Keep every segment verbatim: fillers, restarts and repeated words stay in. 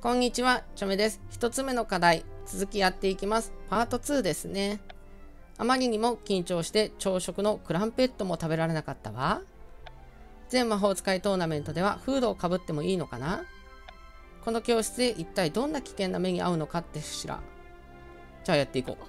こんにちは、チョメです。一つ目の課題、続きやっていきます。パートツーですね。あまりにも緊張して朝食のクランペットも食べられなかったわ。全魔法使いトーナメントではフードをかぶってもいいのかな？この教室で一体どんな危険な目に遭うのかってしら。じゃあやっていこう。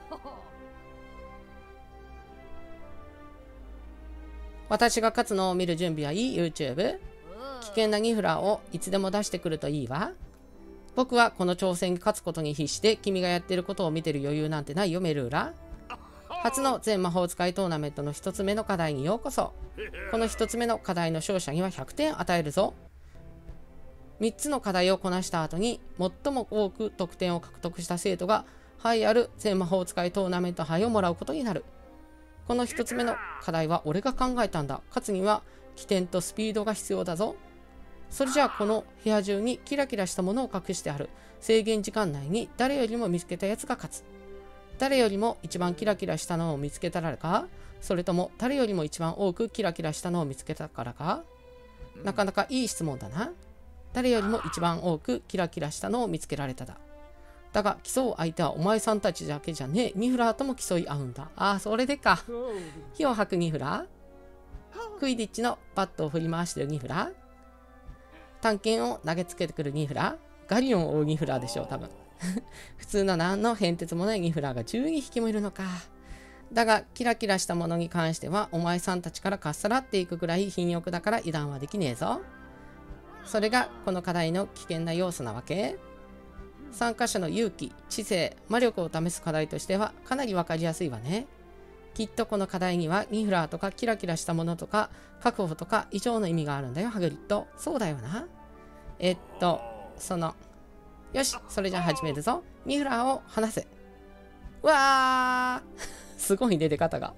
私が勝つのを見る準備はいい YouTube？ 危険なニフラーをいつでも出してくるといいわ。僕はこの挑戦に勝つことに必死で君がやってることを見てる余裕なんてないよメルーラ。初の全魔法使いトーナメントの一つ目の課題にようこそ。この一つ目の課題の勝者にはひゃくてん与えるぞ。みっつの課題をこなした後に最も多く得点を獲得した生徒が栄えある全魔法使いトーナメント杯をもらうことになる。この一つ目の課題は俺が考えたんだ。勝つには起点とスピードが必要だぞ。それじゃあこの部屋中にキラキラしたものを隠してある。制限時間内に誰よりも見つけたやつが勝つ。誰よりも一番キラキラしたのを見つけたらか、それとも誰よりも一番多くキラキラしたのを見つけたからか。なかなかいい質問だな。誰よりも一番多くキラキラしたのを見つけられただ。だが競う相手はお前さんたちだけじゃねえ。ニフラーとも競い合うんだ。ああ、それでか。火を吐くニフラー、クイディッチのバットを振り回してるニフラー、探検を投げつけてくるニフラー、ガリオンを追うニフラーでしょう、多分。普通の何の変哲もないニフラーがじゅうにひきもいるのか。だが、キラキラしたものに関しては、お前さんたちからかっさらっていくぐらい貧欲だから油断はできねえぞ。それがこの課題の危険な要素なわけ。参加者の勇気、知性、魔力を試す課題としてはかなりわかりやすいわね。きっとこの課題にはニフラーとかキラキラしたものとか確保とか以上の意味があるんだよ、ハグリッド。そうだよな。えっと、その、よし、それじゃあ始めるぞ。ニフラーを離せ。うわーすごいね、出方が。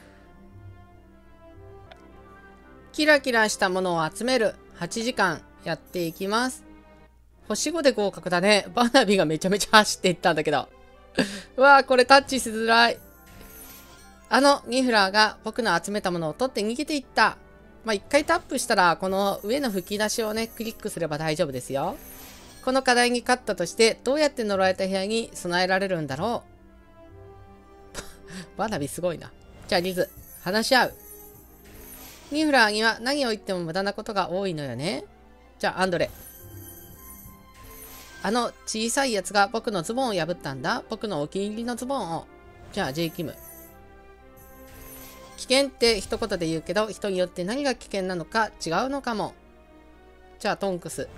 キラキラしたものを集めるはちじかんやっていきます。星ごで合格だね。バーナビーがめちゃめちゃ走っていったんだけど。うわー、これタッチしづらい。あのニフラーが僕の集めたものを取って逃げていった。まあ、一回タップしたら、この上の吹き出しをね、クリックすれば大丈夫ですよ。この課題に勝ったとして、どうやって呪われた部屋に備えられるんだろう。バーナビーすごいな。じゃあリズ、話し合う。ニフラーには何を言っても無駄なことが多いのよね。じゃあアンドレ。あの小さいやつが僕のズボンを破ったんだ。僕のお気に入りのズボンを。じゃあ J キム。危険って一言で言うけど、人によって何が危険なのか違うのかも。じゃあトンクス。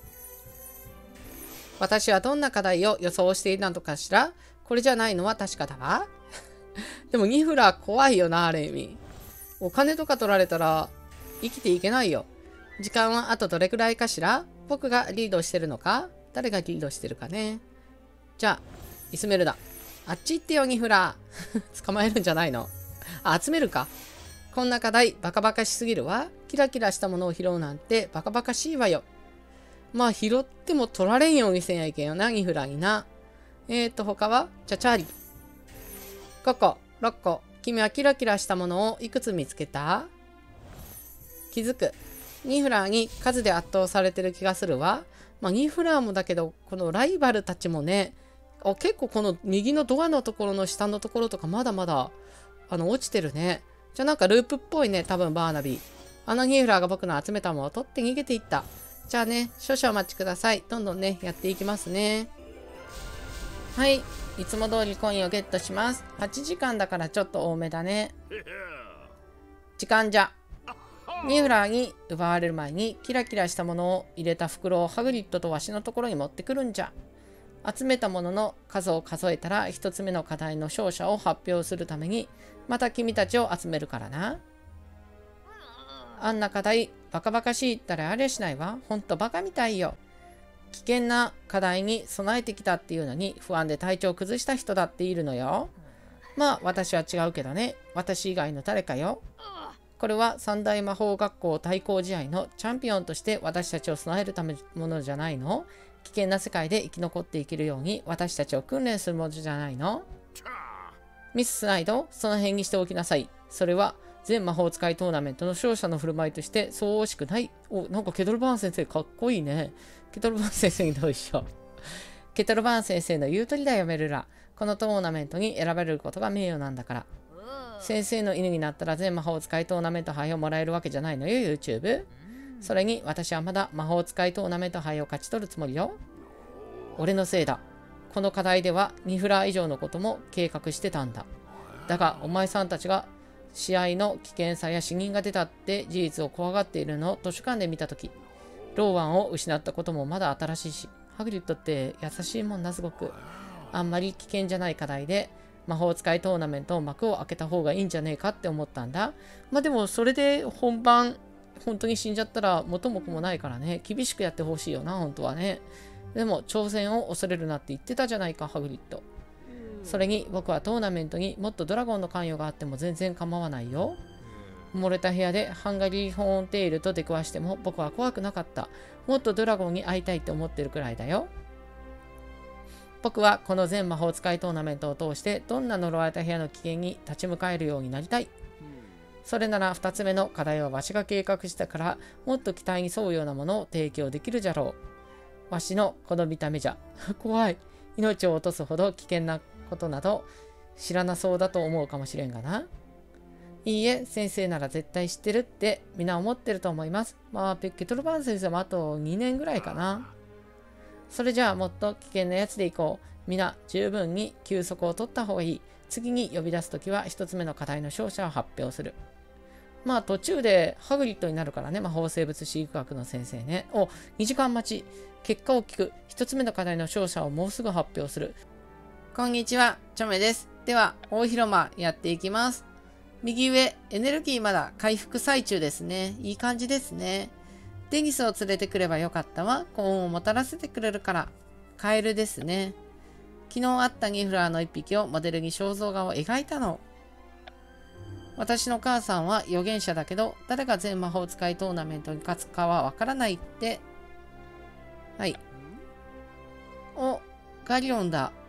私はどんな課題を予想していたのかしら。これじゃないのは確かだわ。でもニフラー怖いよな、ある意味。お金とか取られたら生きていけないよ。時間はあとどれくらいかしら。僕がリードしてるのか、誰がリードしてるかね。じゃあイスメルダ、あっち行ってよニフラー。捕まえるんじゃないの。あ、集めるか。こんな課題バカバカしすぎるわ。キラキラしたものを拾うなんてバカバカしいわよ。まあ拾っても取られんようにせんやいけんよな、ニフラーにな。えーと他はチャチャーリ、ごこ、ろっこ。君はキラキラしたものをいくつ見つけた？気づく。ニフラーに数で圧倒されてる気がするわ。まあニフラーもだけど、このライバルたちもね、あ、結構この右のドアのところの下のところとかまだまだあの落ちてるね。じゃあなんかループっぽいね、多分バーナビー。あのニフラーが僕の集めたものを取って逃げていった。じゃあね、少々お待ちください。どんどんね、やっていきますね。はい。いつも通りコインをゲットします。はちじかんだからちょっと多めだね。時間じゃ。ニフラーに奪われる前にキラキラしたものを入れた袋をハグリッドとわしのところに持ってくるんじゃ。集めたものの数を数えたら一つ目の課題の勝者を発表するためにまた君たちを集めるからな。あんな課題バカバカしいったらありゃしないわ。ほんとバカみたいよ。危険な課題に備えてきたっていうのに不安で体調を崩した人だっているのよ。まあ私は違うけどね。私以外の誰かよ。これは三大魔法学校対抗試合のチャンピオンとして私たちを備えるためのものじゃないの？危険な世界で生き残っていけるように私たちを訓練するものじゃないの？ミス・スナイド、その辺にしておきなさい。それは全魔法使いトーナメントの勝者の振る舞いとしてそう惜しくない。お、なんかケトルバーン先生かっこいいね。ケトルバーン先生にどうしよう。 ケトルバーン先生の言う通りだよ、メルラ。このトーナメントに選ばれることが名誉なんだから。先生の犬になったら全魔法使いトーナメント杯をもらえるわけじゃないのよ、YouTube。それに私はまだ魔法使いトーナメント杯を勝ち取るつもりよ。俺のせいだ。この課題ではにフラ以上のことも計画してたんだ。だがお前さんたちが試合の危険さや死人が出たって事実を怖がっているのを図書館で見たとき、ローワンを失ったこともまだ新しいし、ハグリッドって優しいもんな、すごく。あんまり危険じゃない課題で魔法使いトーナメントを幕を開けた方がいいんじゃねえかって思ったんだ。まあでもそれで本番本当に死んじゃったら元も子もないからね、厳しくやってほしいよな、本当はね。でも挑戦を恐れるなって言ってたじゃないか、ハグリッド。それに僕はトーナメントにもっとドラゴンの関与があっても全然構わないよ。漏れた部屋でハンガリーホーンテイルと出くわしても僕は怖くなかった。もっとドラゴンに会いたいって思ってるくらいだよ。僕はこの全魔法使いトーナメントを通してどんな呪われた部屋の危険に立ち向かえるようになりたい。それならふたつめの課題はわしが計画したからもっと期待に沿うようなものを提供できるじゃろう。わしのこの見た目じゃ怖い。命を落とすほど危険なことなど知らなそうだと思うかもしれんがな。いいえ、先生なら絶対知ってるってみんな思ってると思います。まあ、ケトルバーン先生もあとにねんぐらいかな。それじゃあもっと危険なやつでいこう。みんな十分に休息を取った方がいい。次に呼び出すときは一つ目の課題の勝者を発表する。まあ途中でハグリッドになるからね、魔法生物飼育学の先生ね。お、にじかん待ち。結果を聞く。一つ目の課題の勝者をもうすぐ発表する。こんにちは、チョメです。では、大広間やっていきます。右上、エネルギーまだ回復最中ですね。いい感じですね。デニスを連れてくればよかったわ。幸運をもたらせてくれるから。カエルですね。昨日会ったニフラーの一匹をモデルに肖像画を描いたの。私の母さんは預言者だけど、誰が全魔法使いトーナメントに勝つかはわからないって。はい。お、ガリオンだ。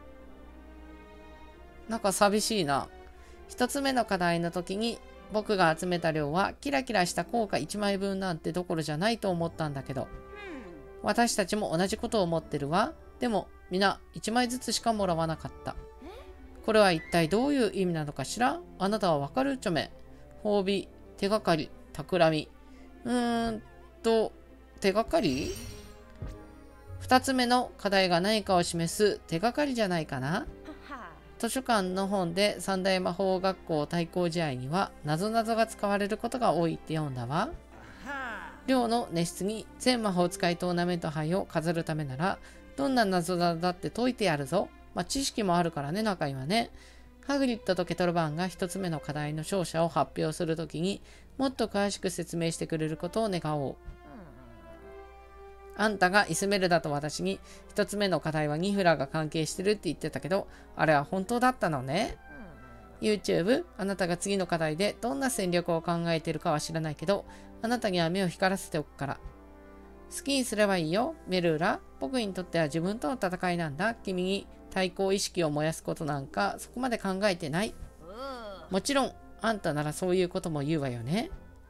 なんか寂しいな。一つ目の課題の時に僕が集めた量はキラキラした硬貨いちまいぶんなんてどころじゃないと思ったんだけど。私たちも同じことを思ってるわ。でもみんないちまいずつしかもらわなかった。これは一体どういう意味なのかしら。あなたはわかる？チョメ。褒美、手がかり、企み。うーんと、手がかり？二つ目の課題が何かを示す手がかりじゃないかな。図書館の本で三大魔法学校対抗試合には謎々が使われることが多いって読んだわ。寮の寝室に全魔法使いトーナメント杯を飾るためならどんな謎々だって解いてやるぞ。まあ、知識もあるからね、中にはね。ハグリッドとケトルバーンが一つ目の課題の勝者を発表するときにもっと詳しく説明してくれることを願おう。あんたがイスメルダと私に一つ目の課題はニフラが関係してるって言ってたけど、あれは本当だったのね。YouTube、あなたが次の課題でどんな戦略を考えてるかは知らないけど、あなたには目を光らせておくから。好きにすればいいよ、メルーラ。僕にとっては自分との戦いなんだ。君に対抗意識を燃やすことなんかそこまで考えてない。もちろん、あんたならそういうことも言うわよね。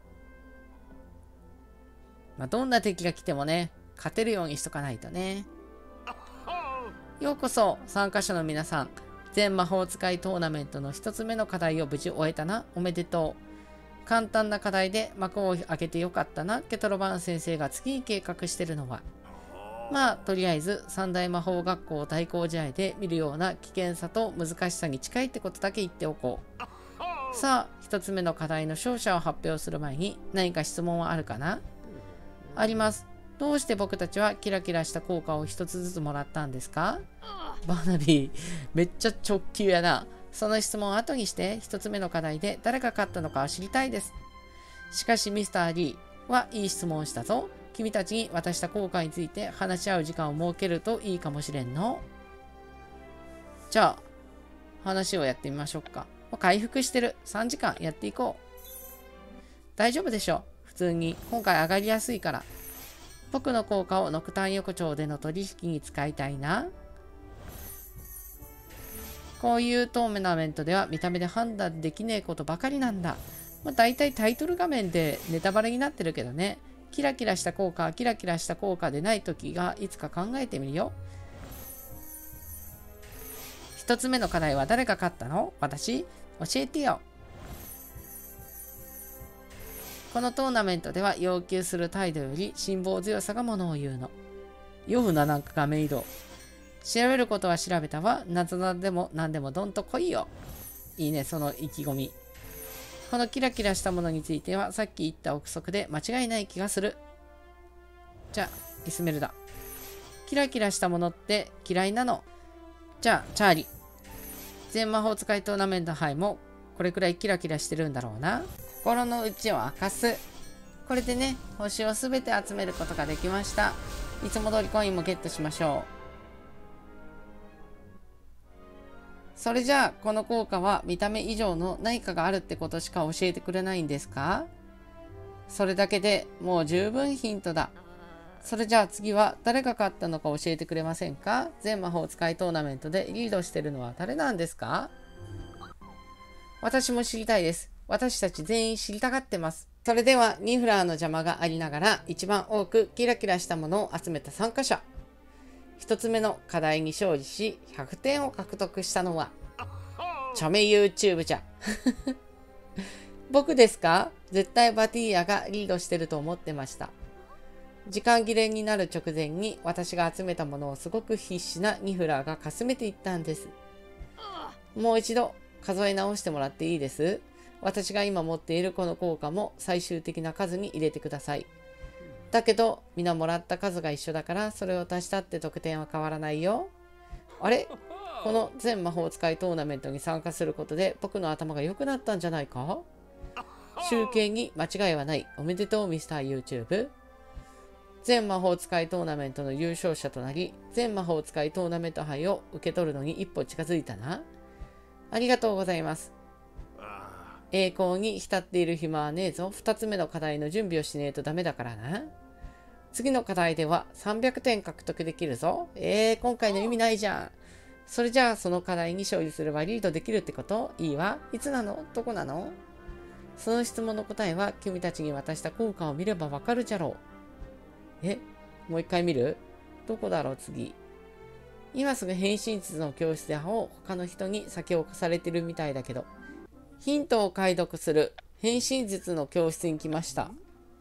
まあ、どんな敵が来てもね、勝てるようにしとかないとね。ようこそ参加者の皆さん。全魔法使いトーナメントの一つ目の課題を無事終えたな。おめでとう。簡単な課題で幕を開けてよかったな。ケトロバーン先生が次に計画してるのは。まあとりあえず三大魔法学校対抗試合で見るような危険さと難しさに近いってことだけ言っておこう。さあ一つ目の課題の勝者を発表する前に何か質問はあるかな？あります。どうして僕たちはキラキラした効果を一つずつもらったんですか？バーナビー、めっちゃ直球やな。その質問を後にして一つ目の課題で誰が勝ったのかを知りたいです。しかしミスター・リーはいい質問をしたぞ。君たちに渡した効果について話し合う時間を設けるといいかもしれんの。じゃあ話をやってみましょうか。もう回復してる。さんじかんやっていこう。大丈夫でしょ。普通に今回上がりやすいから。僕の効果をノクターン横丁での取引に使いたいな。こういうトーナメントでは見た目で判断できねえことばかりなんだ。まあ、大体タイトル画面でネタバレになってるけどね。キラキラした効果はキラキラした効果でない時がいつか考えてみるよ。 一つ目の課題は誰が勝ったの？私？教えてよ。このトーナメントでは要求する態度より辛抱強さがものを言うの。読むな、なんか画面移動。調べることは調べたわ。謎々でも何でもどんと来いよ。いいね、その意気込み。このキラキラしたものについてはさっき言った憶測で間違いない気がする。じゃあ、イスメルダ。キラキラしたものって嫌いなの。じゃあ、チャーリー。全魔法使いトーナメント杯もこれくらいキラキラしてるんだろうな。心の内を明かす。これでね、星をすべて集めることができました。いつも通りコインもゲットしましょう。それじゃあ、この効果は見た目以上の何かがあるってことしか教えてくれないんですか？それだけでもう十分ヒントだ。それじゃあ次は誰が勝ったのか教えてくれませんか？全魔法使いトーナメントでリードしてるのは誰なんですか？私も知りたいです。私たち全員知りたがってます。それではニフラーの邪魔がありながら一番多くキラキラしたものを集めた参加者。一つ目の課題に勝利しひゃくてんを獲得したのはチョメ YouTube じゃ。僕ですか？絶対バティーヤがリードしてると思ってました。時間切れになる直前に私が集めたものをすごく必死なニフラーがかすめていったんです。もう一度数え直してもらっていいです。私が今持っているこの効果も最終的な数に入れてください。だけど皆もらった数が一緒だからそれを足したって得点は変わらないよ。あれ？この全魔法使いトーナメントに参加することで僕の頭が良くなったんじゃないか？集計に間違いはない。おめでとうミスター YouTube。全魔法使いトーナメントの優勝者となり、全魔法使いトーナメント杯を受け取るのに一歩近づいたな。ありがとうございます。栄光に浸っている暇はねえぞ。二つ目の課題の準備をしねえとダメだからな。次の課題ではさんびゃくてん獲得できるぞ。えー、今回の意味ないじゃん。それじゃあその課題に勝利すればリードできるってこと？いいわ。いつなの？どこなの？その質問の答えは君たちに渡した効果を見ればわかるじゃろう。え？もう一回見る？どこだろう次。今すぐ変身術の教室で会おう。他の人に先を越されてるみたいだけど。ヒントを解読する。変身術の教室に来ました。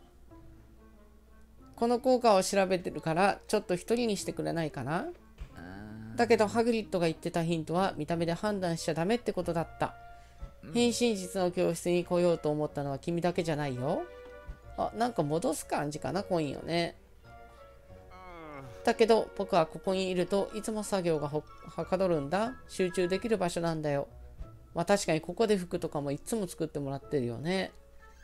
この効果を調べてるからちょっと一人にしてくれないかな？だけどハグリッドが言ってたヒントは見た目で判断しちゃダメってことだった。変身術の教室に来ようと思ったのは君だけじゃないよ。あ、なんか戻す感じかな、コインをね。だけど僕はここにいるといつも作業がはかどるんだ。集中できる場所なんだよ。まあ確かにここで服とかもいつも作ってもらってるよね。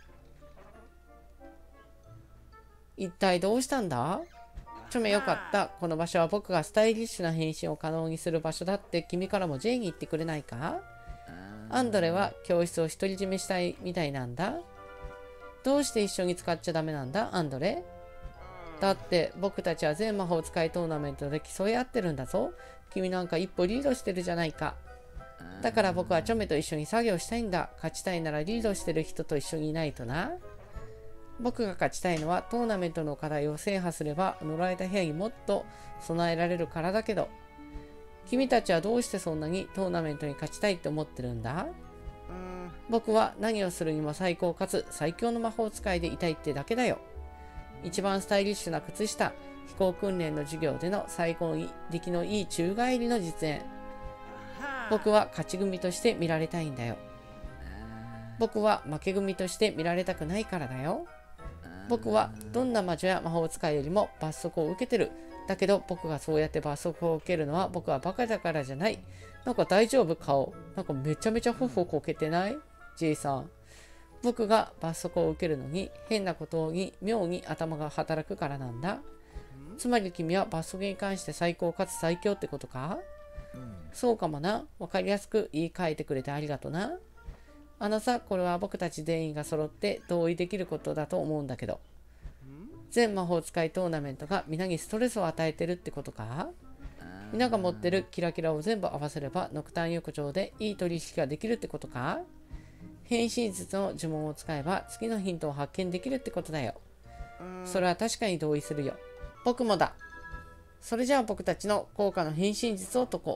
一体どうしたんだ？ちょめよかった。この場所は僕がスタイリッシュな変身を可能にする場所だって君からも J に言ってくれないか？アンドレは教室を独り占めしたいみたいなんだ。どうして一緒に使っちゃダメなんだ、アンドレ？だって僕たちは全魔法使いトーナメントで競い合ってるんだぞ。君なんか一歩リードしてるじゃないか。だから僕はチョメと一緒に作業したいんだ。勝ちたいならリードしてる人と一緒にいないとな。僕が勝ちたいのはトーナメントの課題を制覇すれば乗られた部屋にもっと備えられるからだけど、君たちはどうしてそんなにトーナメントに勝ちたいって思ってるんだ？僕は何をするにも最高かつ最強の魔法使いでいたいってだけだよ。一番スタイリッシュな靴下、飛行訓練の授業での最高に出来のいい宙返りの実演。僕は勝ち組として見られたいんだよ。僕は負け組として見られたくないからだよ。僕はどんな魔女や魔法使いよりも罰則を受けてる。だけど僕がそうやって罰則を受けるのは僕はバカだからじゃない。なんか大丈夫顔。なんかめちゃめちゃ頬をこけてない？ J さん。僕が罰則を受けるのに変なことに妙に頭が働くからなんだ。つまり君は罰則に関して最高かつ最強ってことか？そうかもな。わかりやすく言い換えてくれてありがとな。あのさ、これは僕たち全員が揃って同意できることだと思うんだけど。全魔法使いトーナメントが皆にストレスを与えてるってことか？皆が持ってるキラキラを全部合わせればノクターン横丁でいい取引ができるってことか？変身術の呪文を使えば次のヒントを発見できるってことだよ。それは確かに同意するよ。僕もだ。それじゃあ僕たちの効果の変身術を解こう。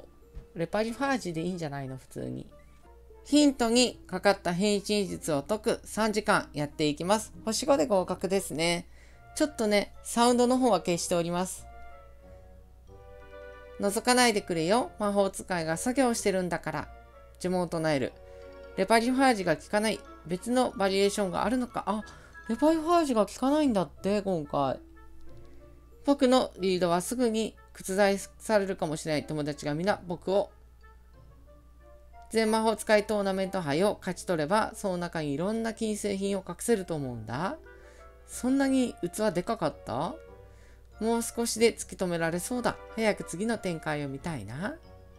レパリファージでいいんじゃないの普通に。ヒントにかかった変身術を解くさんじかんやっていきます。星ごで合格ですね。ちょっとね、サウンドの方は消しております。覗かないでくれよ。魔法使いが作業してるんだから。呪文を唱える。レパリファージが効かない。別のバリエーションがあるのか。あ、レパリファージが効かないんだって、今回。僕のリードはすぐに覆されるかもしれない友達が皆僕を全魔法使いトーナメント杯を勝ち取れば、その中にいろんな金製品を隠せると思うんだ。そんなに器でかかった？もう少しで突き止められそうだ。早く次の展開を見たいな。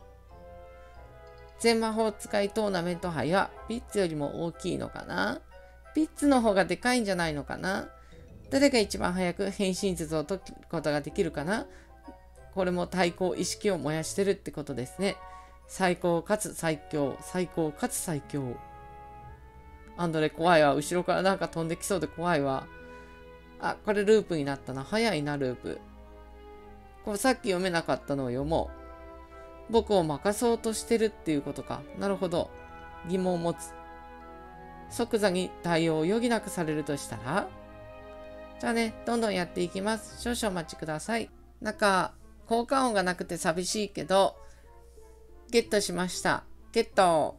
全魔法使いトーナメント杯はピッツよりも大きいのかな？ピッツの方がでかいんじゃないのかな？誰が一番早く変身術を解くことができるかな？これも対抗意識を燃やしてるってことですね。最高かつ最強、最高かつ最強。アンドレ怖いわ。後ろからなんか飛んできそうで怖いわ。あ、これループになったな。早いな、ループ。これさっき読めなかったのを読もう。僕を任そうとしてるっていうことか。なるほど。疑問を持つ。即座に対応を余儀なくされるとしたら？じゃあね、どんどんやっていきます。少々お待ちください。なんか、効果音がなくて寂しいけど、ゲットしました。ゲット。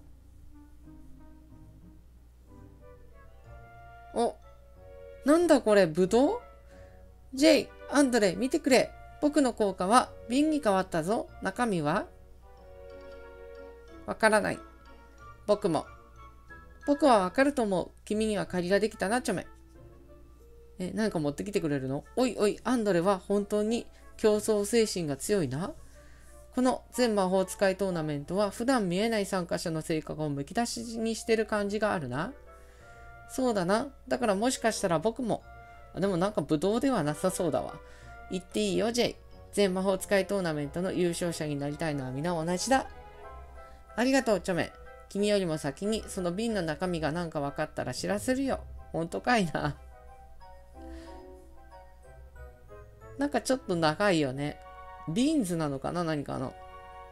お、なんだこれ、ぶどう？ジェイ、アンドレ、見てくれ。僕の効果は瓶に変わったぞ。中身は？わからない。僕も。僕はわかると思う。君には借りができたな、チョメ。え、何か持ってきてくれるの？おいおい、アンドレは本当に競争精神が強いな。この全魔法使いトーナメントは普段見えない参加者の性格をむき出しにしてる感じがあるな。そうだな。だからもしかしたら僕も。でもなんかブドウではなさそうだわ。言っていいよ、ジェイ。全魔法使いトーナメントの優勝者になりたいのは皆同じだ。ありがとう、チョメ。君よりも先にその瓶の中身が何か分かったら知らせるよ。ほんとかいな。なんかちょっと長いよね。ビーンズなのかな、何かの。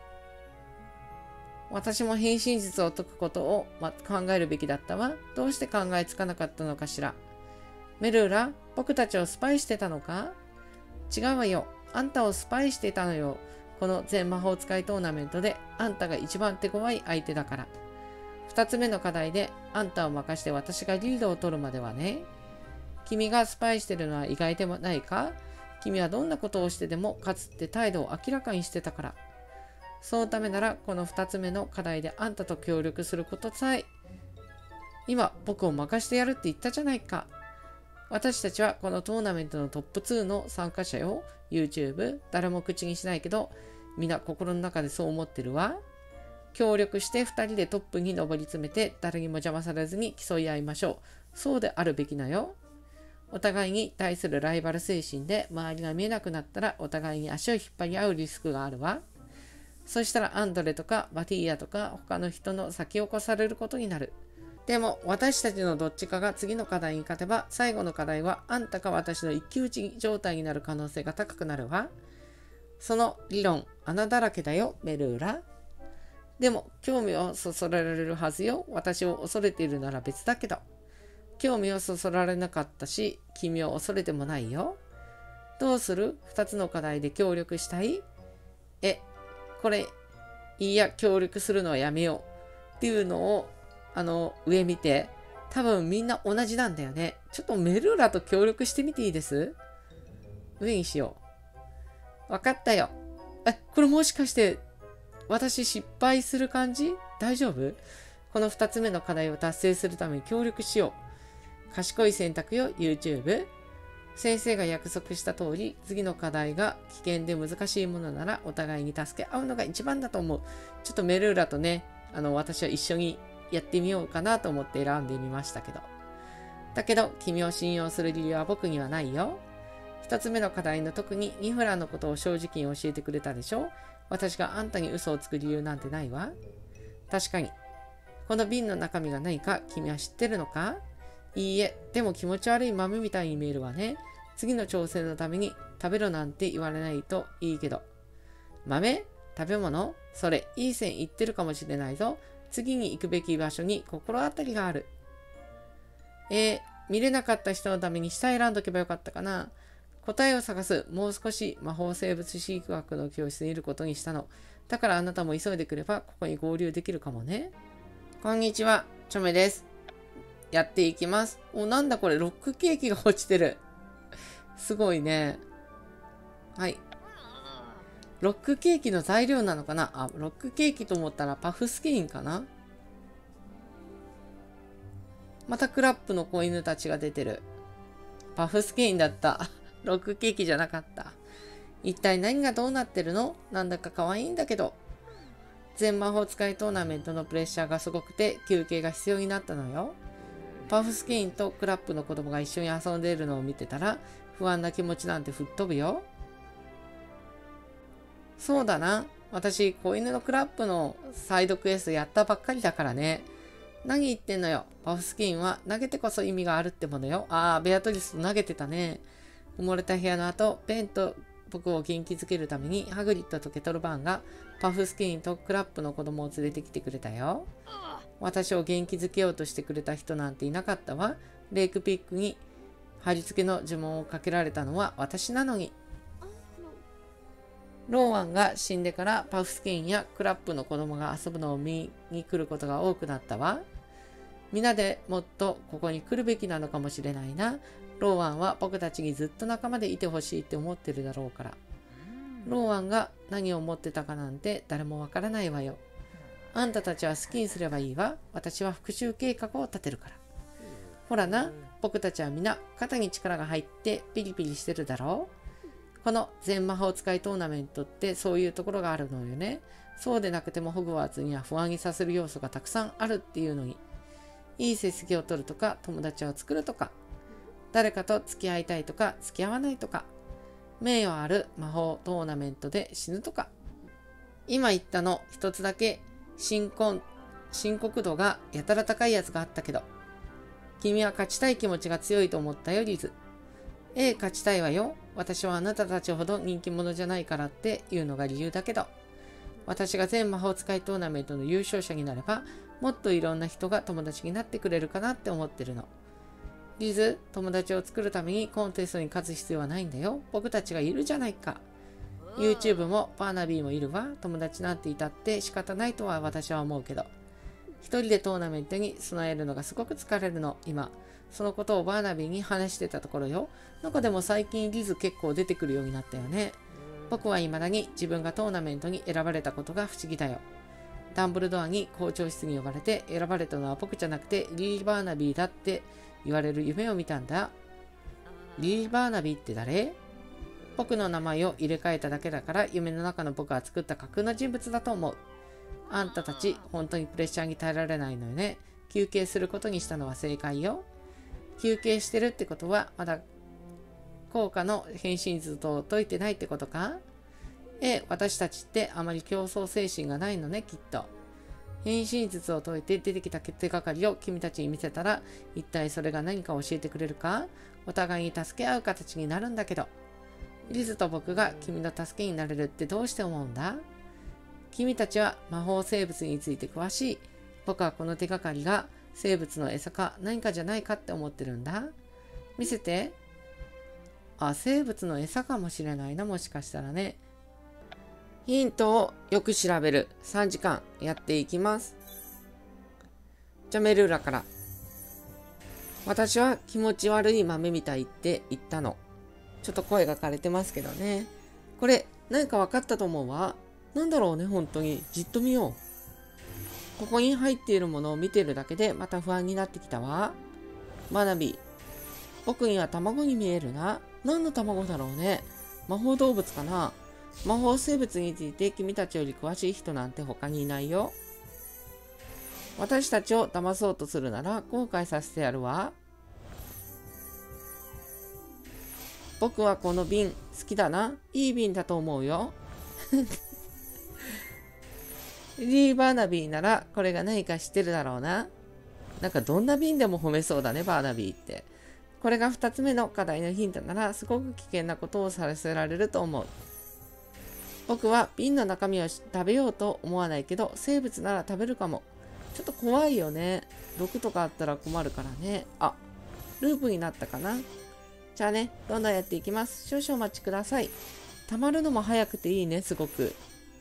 私も変身術を解くことを、ま、考えるべきだったわ。どうして考えつかなかったのかしら。メルーラ、僕たちをスパイしてたのか？違うわよ。あんたをスパイしてたのよ。この全魔法使いトーナメントであんたが一番手強い相手だから。二つ目の課題であんたを任して私がリードを取るまではね。君がスパイしてるのは意外でもないか？君はどんなことをしてでも勝つって態度を明らかにしてたから。そのためならこの二つ目の課題であんたと協力することさえ。今僕を任してやるって言ったじゃないか。私たちはこのトーナメントのトップツーの参加者よ。YouTube、誰も口にしないけど、みんな心の中でそう思ってるわ。協力してふたりでトップに上り詰めて誰にも邪魔されずに競い合いましょう。そうであるべきなよ。お互いに対するライバル精神で周りが見えなくなったらお互いに足を引っ張り合うリスクがあるわ。そしたらアンドレとかバティーヤとか他の人の先を越されることになる。でも私たちのどっちかが次の課題に勝てば最後の課題はあんたか私の一騎打ち状態になる可能性が高くなるわ。その理論穴だらけだよ、メルーラ。でも興味をそそられるはずよ。私を恐れているなら別だけど。興味をそそられなかったし、君を恐れてもないよ。どうする？二つの課題で協力したい？え、これ、いや、協力するのはやめよう。っていうのを、あの、上見て、多分みんな同じなんだよね。ちょっとメルーラと協力してみていいです？上にしよう。わかったよ。え、これもしかして、私失敗する感じ？大丈夫？この二つ目の課題を達成するために協力しよう。賢い選択よ、YouTube。先生が約束した通り、次の課題が危険で難しいものならお互いに助け合うのが一番だと思う。ちょっとメルーラとね、あの、私は一緒にやってみようかなと思って選んでみましたけど。だけど、君を信用する理由は僕にはないよ。一つ目の課題の特にニフラのことを正直に教えてくれたでしょ？私があんたに嘘をつく理由なんてないわ。確かに。この瓶の中身が何か君は知ってるのか？いいえ、でも気持ち悪い豆みたいに見えるわね。次の挑戦のために食べろなんて言われないといいけど。豆？ 食べ物？それ、いい線いってるかもしれないぞ。次に行くべき場所に心当たりがある。えー、見れなかった人のために下選んどけばよかったかな。答えを探す。もう少し魔法生物飼育学の教室にいることにしたの。だからあなたも急いでくればここに合流できるかもね。こんにちは、チョメです。やっていきます。お、なんだこれ、ロックケーキが落ちてる。すごいね。はい。ロックケーキの材料なのかなあ、ロックケーキと思ったらパフスケインかな。またクラップの子犬たちが出てる。パフスケインだった。ロックケーキじゃなかった。一体何がどうなってるの？なんだか可愛いんだけど。全魔法使いトーナメントのプレッシャーがすごくて休憩が必要になったのよ。パフスケインとクラップの子供が一緒に遊んでいるのを見てたら不安な気持ちなんて吹っ飛ぶよ。そうだな。私、子犬のクラップのサイドクエストやったばっかりだからね。何言ってんのよ。パフスケインは投げてこそ意味があるってものよ。ああ、ベアトリスと投げてたね。埋もれた部屋の後、ベンと僕を元気づけるためにハグリッドとケトルバーンがパフスケインとクラップの子供を連れてきてくれたよ。私を元気づけようとしてくれた人なんていなかったわ。レイクピックに貼り付けの呪文をかけられたのは私なのに。ローワンが死んでからパフスケインやクラップの子供が遊ぶのを見に来ることが多くなったわ。皆でもっとここに来るべきなのかもしれないな。ローワンは僕たちにずっと仲間でいてほしいって思ってるだろうから。ローワンが何を思ってたかなんて誰もわからないわよ。あんたたちは好きにすればいいわ。私は復讐計画を立てるから。ほらな、僕たちは皆肩に力が入ってピリピリしてるだろう。この全魔法使いトーナメントってそういうところがあるのよね。そうでなくてもホグワーツには不安にさせる要素がたくさんあるっていうのに。いい成績を取るとか、友達を作るとか、誰かと付き合いたいとか、付き合わないとか、名誉ある魔法トーナメントで死ぬとか。今言ったの一つだけ深刻、深刻度がやたら高いやつがあったけど、君は勝ちたい気持ちが強いと思ったよ、リズ。ええ、勝ちたいわよ。私はあなたたちほど人気者じゃないからっていうのが理由だけど、私が全魔法使いトーナメントの優勝者になれば、もっといろんな人が友達になってくれるかなって思ってるの。リズ、友達を作るためにコンテストに勝つ必要はないんだよ。僕たちがいるじゃないか。YouTube もバーナビーもいるわ。友達なんていたって仕方ないとは私は思うけど。一人でトーナメントに備えるのがすごく疲れるの、今。そのことをバーナビーに話してたところよ。なんかでも最近リズ結構出てくるようになったよね。僕は未だに自分がトーナメントに選ばれたことが不思議だよ。ダンブルドアに校長室に呼ばれて選ばれたのは僕じゃなくてリリー・バーナビーだって言われる夢を見たんだ。リリー・バーナビーって誰？僕の名前を入れ替えただけだから夢の中の僕が作った架空の人物だと思う。あんたたち本当にプレッシャーに耐えられないのよね。休憩することにしたのは正解よ。休憩してるってことはまだ効果の変身図と解いてないってことか？ええ、私たちってあまり競争精神がないのね、きっと。変身術を解いて出てきた手がかりを君たちに見せたら、一体それが何か教えてくれるか？お互いに助け合う形になるんだけど。リズと僕が君の助けになれるってどうして思うんだ？君たちは魔法生物について詳しい。僕はこの手がかりが生物の餌か何かじゃないかって思ってるんだ。見せて。あ、生物の餌かもしれないな、もしかしたらね。ヒントをよく調べるさんじかんやっていきます。じゃあメルーラから。私は気持ち悪い豆みたいって言ったの。ちょっと声が枯れてますけどね。これ何か分かったと思うわ。なんだろうね、本当に。じっと見よう。ここに入っているものを見てるだけでまた不安になってきたわ。マナビ、僕には卵に見えるな。何の卵だろうね。魔法動物かな。魔法生物について君たちより詳しい人なんて他にいないよ。私たちを騙そうとするなら後悔させてやるわ。僕はこの瓶好きだな。いい瓶だと思うよ。リー・バーナビーならこれが何か知ってるだろうな。なんかどんな瓶でも褒めそうだね、バーナビーって。これがふたつめの課題のヒントならすごく危険なことをさせられると思う。 僕は瓶の中身を食べようと思わないけど、生物なら食べるかも。ちょっと怖いよね。毒とかあったら困るからね。あ、ループになったかな。じゃあね、どんどんやっていきます。少々お待ちください。溜まるのも早くていいね、すごく。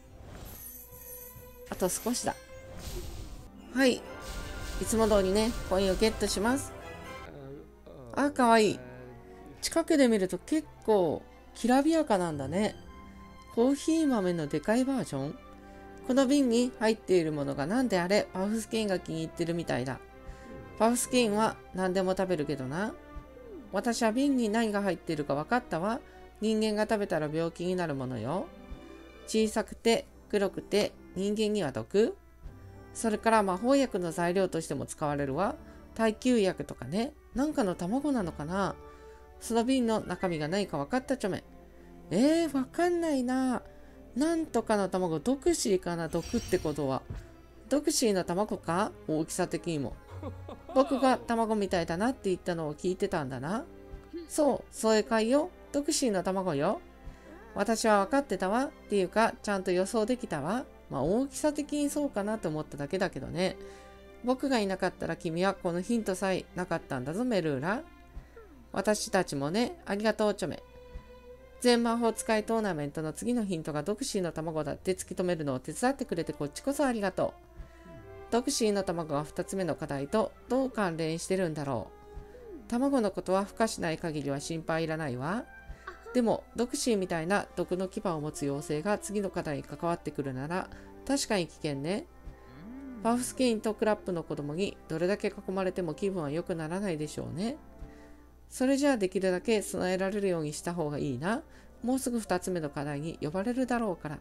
あと少しだ。はい。いつも通りね、コインをゲットします。あ、かわいい。近くで見ると結構きらびやかなんだね。コーヒー豆のでかいバージョン。この瓶に入っているものが何であれパフスキンが気に入ってるみたいだ。パフスキンは何でも食べるけどな。私は瓶に何が入っているか分かったわ。人間が食べたら病気になるものよ。小さくて黒くて人間には毒。それから魔法薬の材料としても使われるわ。耐久薬とかね。なんかの卵なのかな。その瓶の中身が何か分かったちょめ。えー、分かんないな。なんとかの卵、ドクシーかな。毒ってことは。ドクシーの卵か、大きさ的にも。僕が卵みたいだなって言ったのを聞いてたんだな。そう、それかいよ。ドクシーの卵よ。私は分かってたわ。っていうか、ちゃんと予想できたわ。まあ大きさ的にそうかなと思っただけだけどね。僕がいなかったら君はこのヒントさえなかったんだぞ、メルーラ。私たちもね、ありがとうちょめ。全魔法使いトーナメントの次のヒントがドクシーの卵だって突き止めるのを手伝ってくれてこっちこそありがとう。ドクシーの卵がふたつめの課題とどう関連してるんだろう。卵のことは孵化しない限りは心配いらないわ。でもドクシーみたいな毒の牙を持つ妖精が次の課題に関わってくるなら確かに危険ね。パフスキンとクラップの子供にどれだけ囲まれても気分は良くならないでしょうね。それじゃあできるだけ備えられるようにした方がいいな。もうすぐふたつめの課題に呼ばれるだろうから。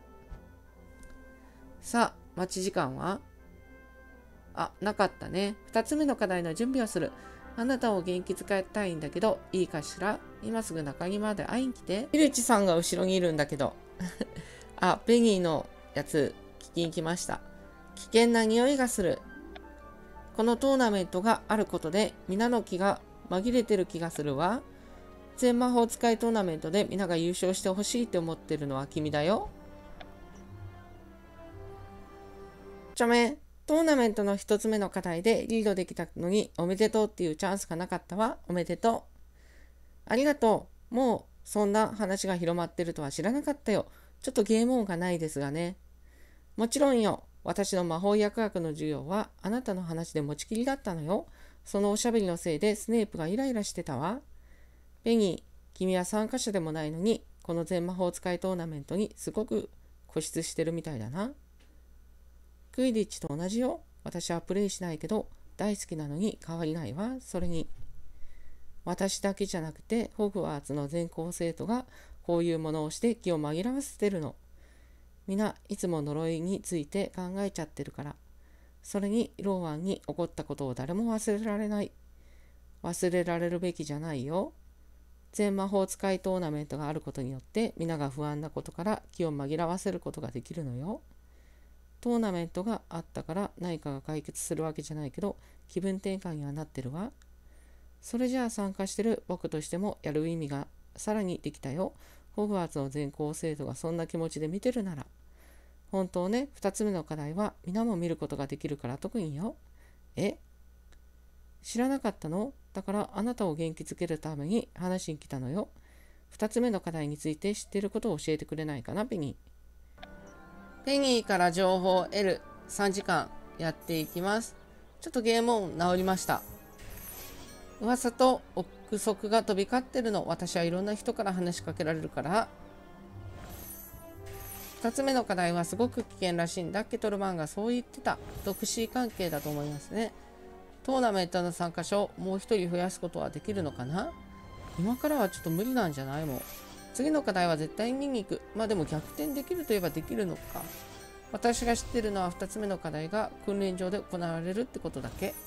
さあ、待ち時間はあ、なかったね。ふたつめの課題の準備をする。あなたを元気づけたいんだけど、いいかしら。今すぐ中庭まで会いに来て。ミルチさんが後ろにいるんだけど。あ、ベニーのやつ聞きに来ました。危険な匂いがする。このトーナメントがあることで皆の気が紛れてる気がするわ。全魔法使いトーナメントで皆が優勝してほしいって思ってるのは君だよ。ちょめ、トーナメントの一つ目の課題でリードできたのにおめでとうっていうチャンスがなかったわ。おめでとう。ありがとう。もうそんな話が広まってるとは知らなかったよ。ちょっとゲーム音がないですがね。もちろんよ。私の魔法薬学の授業はあなたの話で持ちきりだったのよ。そのおしゃべりのせいでスネープがイライラしてたわ。ペニー、君は参加者でもないのに、この全魔法使いトーナメントにすごく固執してるみたいだな。クイディッチと同じよ。私はプレイしないけど、大好きなのに変わりないわ。それに、私だけじゃなくて、ホグワーツの全校生徒がこういうものをして気を紛らわせてるの。みんないつも呪いについて考えちゃってるから。それにローワンに起こったことを誰も忘れられない。忘れられるべきじゃないよ。全魔法使いトーナメントがあることによって皆が不安なことから気を紛らわせることができるのよ。トーナメントがあったから何かが解決するわけじゃないけど気分転換にはなってるわ。それじゃあ参加してる僕としてもやる意味がさらにできたよ。ホグワーツの全校生徒がそんな気持ちで見てるなら。本当ね、ふたつめの課題は皆も見ることができるから特によ。え？知らなかったの？だからあなたを元気づけるために話に来たのよ。ふたつめの課題について知っていることを教えてくれないかな、ペニー。ペニーから情報を得るさんじかんやっていきます。ちょっとゲーム音直りました。噂と憶測が飛び交ってるの。私はいろんな人から話しかけられるから。ふたつめの課題はすごく危険らしいんだ。ケトルマンがそう言ってた。毒死関係だと思いますね。トーナメントの参加者をもう一人増やすことはできるのかな。今からはちょっと無理なんじゃない？もう次の課題は絶対に見に行く。まあでも逆転できるといえばできるのか。私が知ってるのはふたつめの課題が訓練場で行われるってことだけ。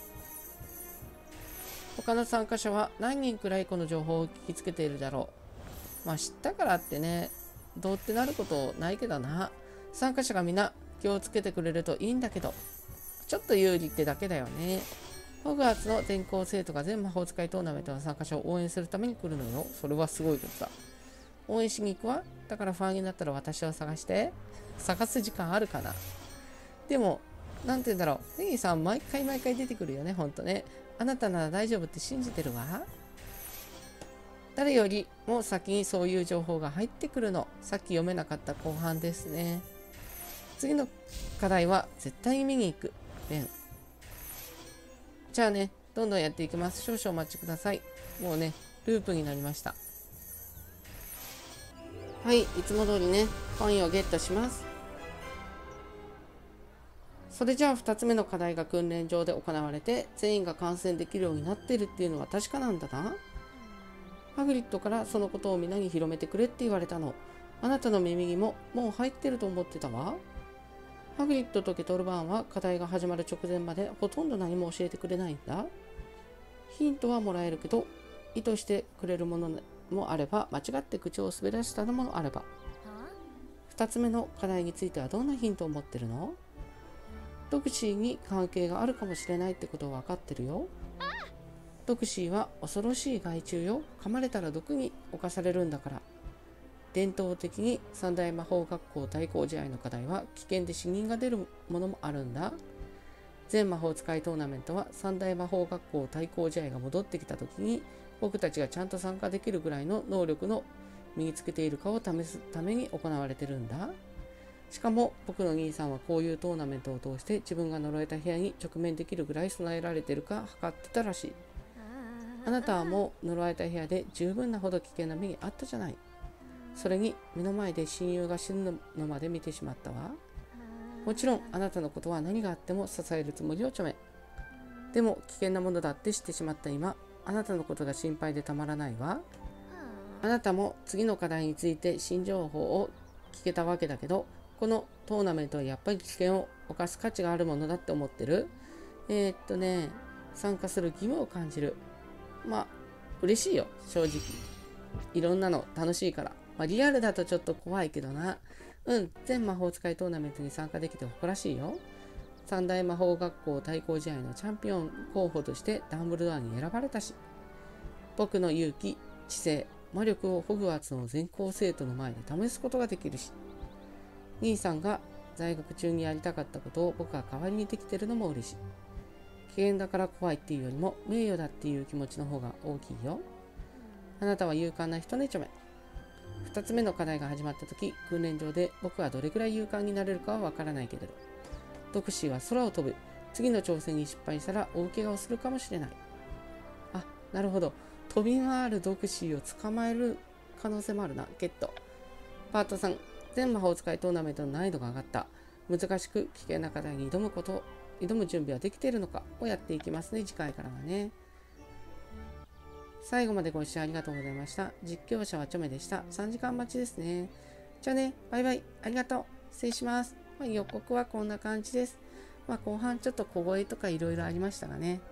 他の参加者は何人くらいこの情報を聞きつけているだろう。まあ知ったからってね、どうってなることないけどな。参加者がみんな気をつけてくれるといいんだけど、ちょっと有利ってだけだよね。ホグワーツの全校生徒が全魔法使いトーナメントの参加者を応援するために来るのよ。それはすごいことだ。応援しに行くわ。 だから不安になったら私を探して。探す時間あるかな。でも、なんて言うんだろう。ネギさん、毎回毎回出てくるよね、ほんとね。あなたなら大丈夫って信じてるわ。誰よりも先にそういう情報が入ってくるの。さっき読めなかった後半ですね。次の課題は絶対に見に行く。ベン。じゃあね、どんどんやっていきます。少々お待ちください。もうね、ループになりました。はい、いつも通りね、コインをゲットします。それじゃあふたつめの課題が訓練場で行われて、全員が観戦できるようになってるっていうのは確かなんだな。ハグリッドからそのことを皆に広めてくれって言われたの。あなたの耳にももう入ってると思ってたわ。ハグリッドとケトルバーンは課題が始まる直前までほとんど何も教えてくれないんだ。ヒントはもらえるけど、意図してくれるものもあれば、間違って口を滑らせたものもあれば。ふたつめの課題についてはどんなヒントを持ってるの？ドクシーに関係があるかもしれないってことは分かってるよ。ドクシーは恐ろしい害虫よ。噛まれたら毒に侵されるんだから。伝統的に三大魔法学校対抗試合の課題は危険で死人が出るものもあるんだ。全魔法使いトーナメントは三大魔法学校対抗試合が戻ってきた時に僕たちがちゃんと参加できるぐらいの能力の身につけているかを試すために行われてるんだ。しかも僕の兄さんはこういうトーナメントを通して自分が呪えた部屋に直面できるぐらい備えられてるか測ってたらしい。あなたはもう呪われた部屋で十分なほど危険な目にあったじゃない。それに目の前で親友が死ぬのまで見てしまったわ。もちろんあなたのことは何があっても支えるつもりよ、チョメ。でも危険なものだって知ってしまった今、あなたのことが心配でたまらないわ。あなたも次の課題について新情報を聞けたわけだけど、このトーナメントはやっぱり危険を冒す価値があるものだって思ってる？えー、っとね、参加する義務を感じる。まあ、嬉しいよ、正直。いろんなの楽しいから。まあ、リアルだとちょっと怖いけどな。うん、全魔法使いトーナメントに参加できて誇らしいよ。三大魔法学校対抗試合のチャンピオン候補としてダンブルドアに選ばれたし、僕の勇気、知性、魔力をホグワーツの全校生徒の前で試すことができるし、兄さんが在学中にやりたかったことを僕が代わりにできてるのも嬉しい。危険だから怖いっていうよりも名誉だっていう気持ちの方が大きいよ。あなたは勇敢な人ね、チョメ。ふたつめの課題が始まった時、訓練場で僕はどれくらい勇敢になれるかはわからないけれど、ドクシーは空を飛ぶ。次の挑戦に失敗したら大怪我をするかもしれない。あ、なるほど。飛び回るドクシーを捕まえる可能性もあるな。ゲット。パートさん、全魔法使いトーナメントの難易度が上がった。難しく危険な課題に挑むこと、挑む準備はできているのかをやっていきますね、次回からはね。最後までご視聴ありがとうございました。実況者はチョメでした。さんじかん待ちですね。じゃあね、バイバイ。ありがとう。失礼します。まあ、予告はこんな感じです。まあ、後半ちょっと小声とかいろいろありましたがね。